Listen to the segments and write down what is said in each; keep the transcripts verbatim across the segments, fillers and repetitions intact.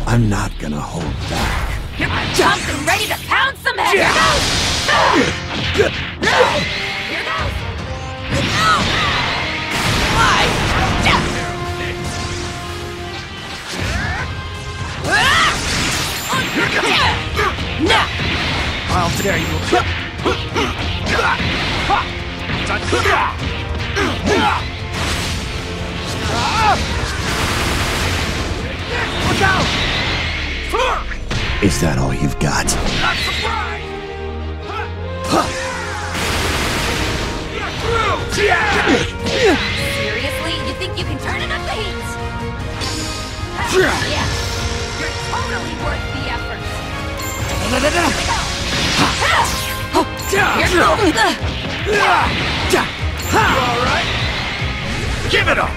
I'm not gonna hold back. You're jumped and ready to pound some head! Here goes! Here goes! Here goes! Why? I'll dare you. Look out! Is that all you've got? Not surprised! Seriously? You think you can turn it up the heat? Yeah. You're totally worth the effort. Here goes. All right. Give it up.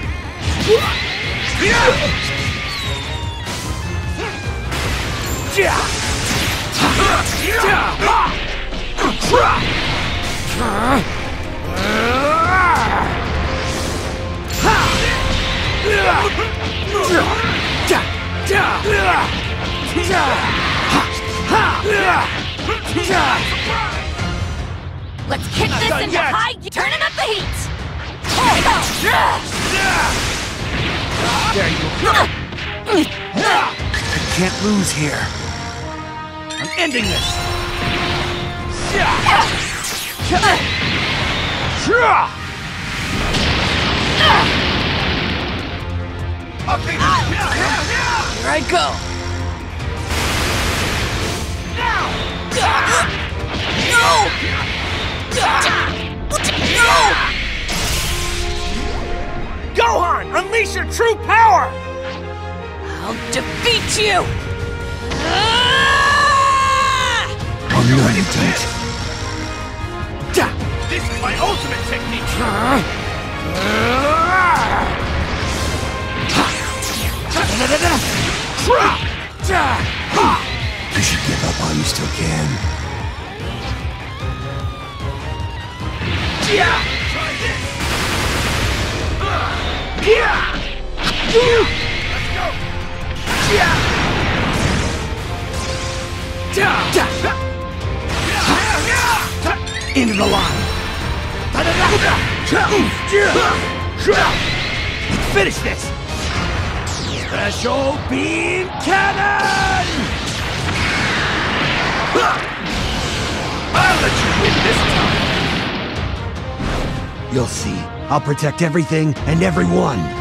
Let's kick this into yet. high gear. Turning up the heat. There you go. I can't lose here. I'm ending this. Okay. Here I go. No! No! Gohan, unleash your true power! I'll defeat you! Oh, no, you don't. This is my ultimate technique! You should give up while you still can. Yeah! Try this! Yeah! Let's go! Yeah! Into the line. Let's finish this! Special Beam Cannon! I'll let you win this time! You'll see. I'll protect everything and everyone.